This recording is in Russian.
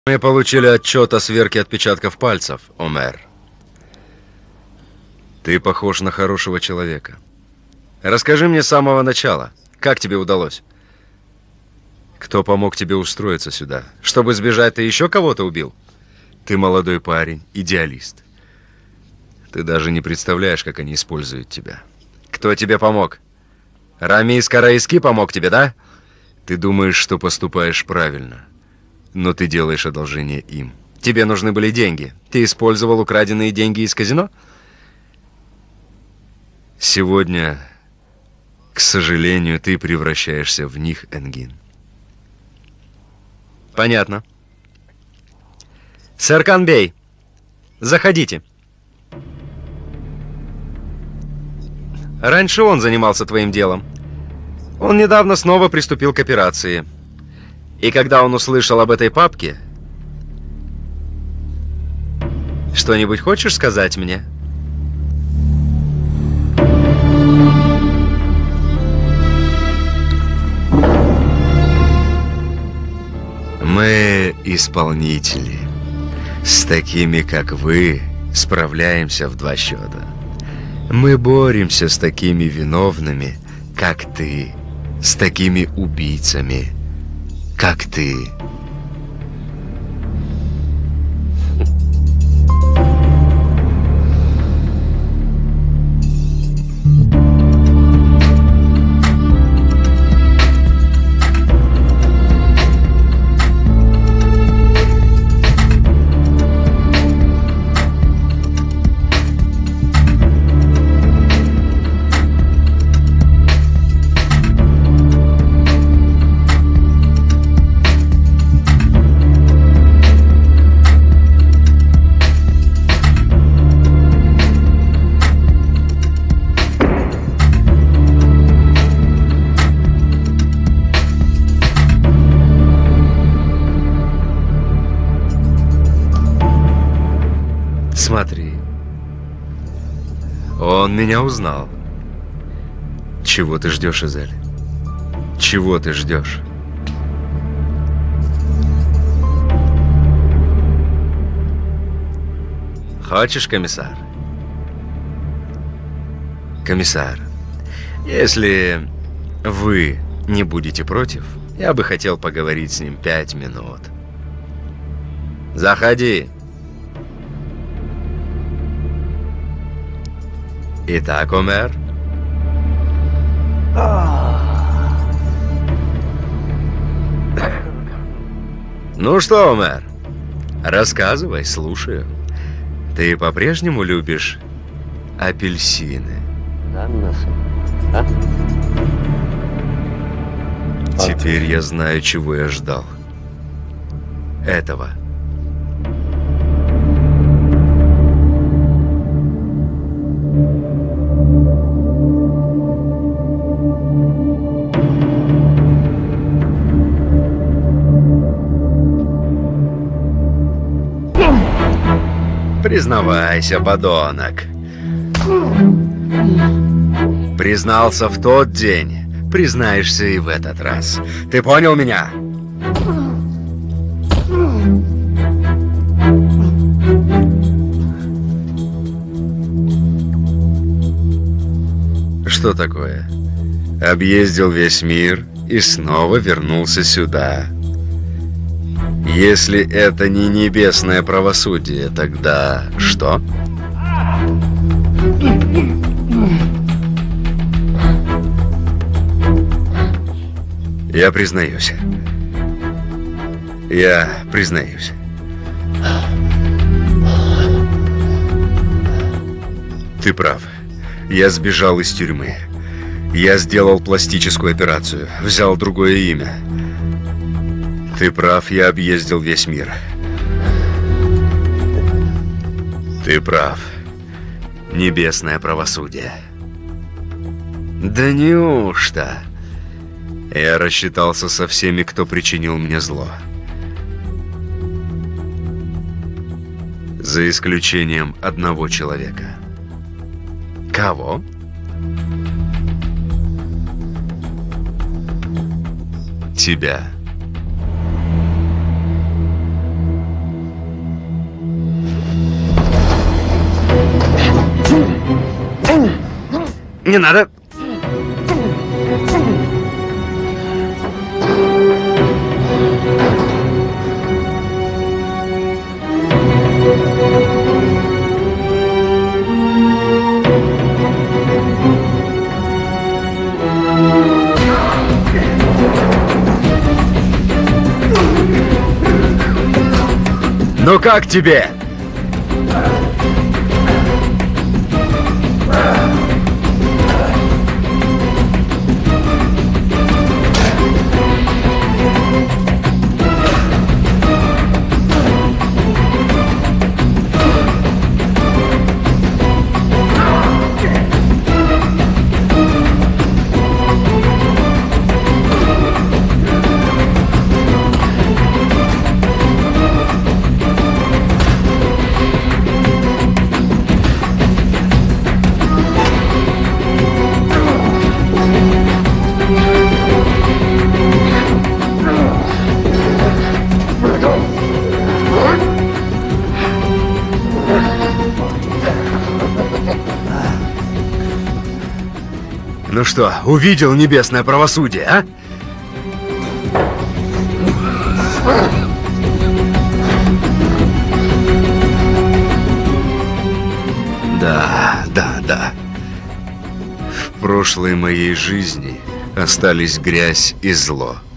Мы получили отчет о сверке отпечатков пальцев, Омер. Ты похож на хорошего человека. Расскажи мне с самого начала, как тебе удалось? Кто помог тебе устроиться сюда? Чтобы сбежать, ты еще кого-то убил? Ты молодой парень, идеалист. Ты даже не представляешь, как они используют тебя. Кто тебе помог? Рамис Караиски помог тебе, да? Ты думаешь, что поступаешь правильно, но ты делаешь одолжение им. Тебе нужны были деньги. Ты использовал украденные деньги из казино? Сегодня, к сожалению, ты превращаешься в них, Энгин. Понятно. Серкан Бей, заходите. Раньше он занимался твоим делом. Он недавно снова приступил к операции. И когда он услышал об этой папке... Что-нибудь хочешь сказать мне? Мы исполнители. С такими, как вы, справляемся в 2 счета. Мы боремся с такими виновными, как ты. С такими убийцами, как ты. Смотри. Он меня узнал. Чего ты ждешь, Изель? Чего ты ждешь? Хочешь, комиссар? Комиссар, если вы не будете против, я бы хотел поговорить с ним 5 минут. Заходи. Итак, Омер. Ну что, Омер, рассказывай, слушаю. Ты по-прежнему любишь апельсины? Теперь я знаю, чего я ждал. Этого. Признавайся, подонок. Признался в тот день, признаешься и в этот раз. Ты понял меня? Что такое? Объездил весь мир и снова вернулся сюда. Если это не небесное правосудие, тогда что? Я признаюсь. Я признаюсь. Ты прав. Я сбежал из тюрьмы. Я сделал пластическую операцию, взял другое имя. Ты прав, я объездил весь мир. Ты прав. Небесное правосудие. Да неужто? Я рассчитался со всеми, кто причинил мне зло. За исключением одного человека. Кого? Тебя. Не надо. Ну как тебе? Ну что, увидел небесное правосудие, а? Да. В прошлой моей жизни остались грязь и зло.